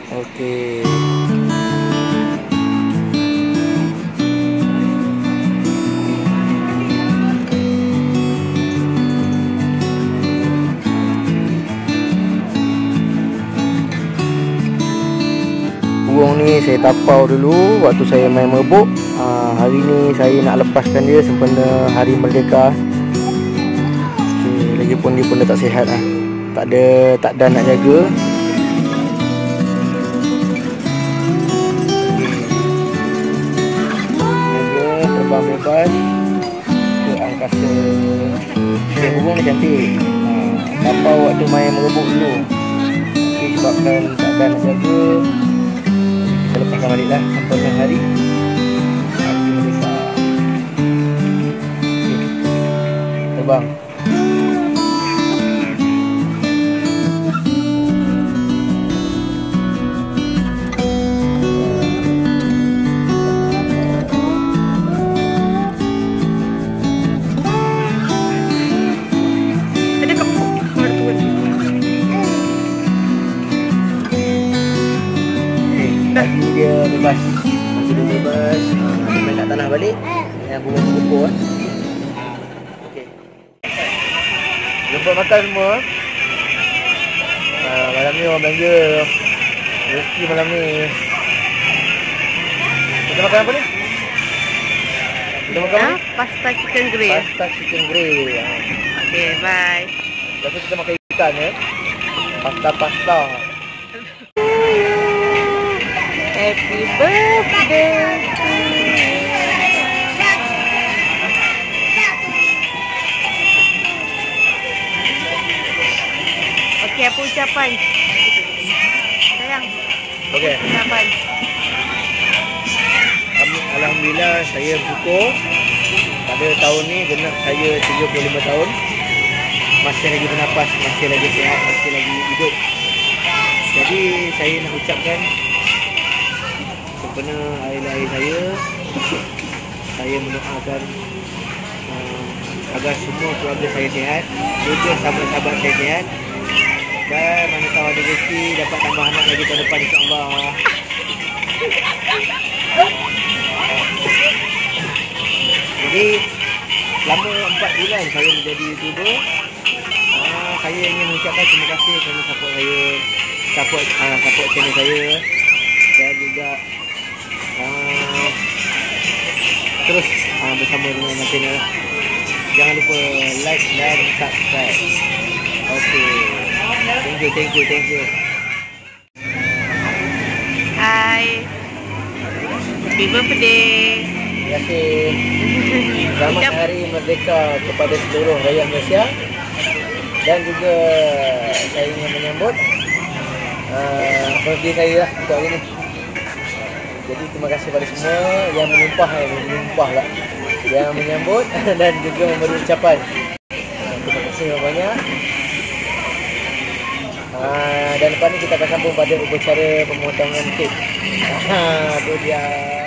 Okey. Burung ni saya tapau dulu waktu saya main merebuk. Hari ni saya nak lepaskan dia sempena Hari Merdeka. Okay, lagipun dia pun dah tak sihat lah. Tak ada nak jaga. Jaga terbang bebas ke angkasa. Okay, burung ni cantik. Tapau waktu main merebuk dulu. Okay, sebabkan tak ada nak jaga, kita lepaskan balik lah sampai hari Merdeka. Okay, terbang. Lagi dia bebas. Lagi dia bebas. Dia main kat tanah balik. Yang bunga pokok. Okey. Lepas makan semua. Malam ni orang belanja rezeki malam ni. Kita makan apa ni? Kita makan apa? Pasta chicken grill. Pasta chicken grill. Okey, bye. Lepas tu kita makan ikan ya. Pasta. Happy birthday to you. Okey, apa ucapan? Sayang. Okey. Ucapan. Alhamdulillah saya bersyukur pada tahun ni genap saya 35 tahun. Masih lagi bernafas, masih lagi sihat, masih lagi hidup. Jadi saya nak ucapkan sempena hari lahir saya mendoakan agar semua keluarga saya sihat, juga sahabat-sahabat saya sihat, dan mana tahu ada rezeki dapat tambah anak lagi tahun depan insya-Allah. Jadi selama 4 bulan saya menjadi YouTuber, saya ingin mengucapkan terima kasih kerana support saya, support channel saya, dan juga terus bersama dengan channel. Jangan lupa like dan subscribe. Okay, thank you. Hai. Happy birthday. Terima kasih. Selamat Hari Merdeka kepada seluruh rakyat Malaysia. Dan juga saya ingin menyambut birthday saya lah untuk hari ni. Jadi terima kasih kepada semua yang yang menyambut dan juga memberi ucapan. Terima kasih banyak. Dan lepas ni kita akan sambung pada upacara pemotongan kek. Itu dia.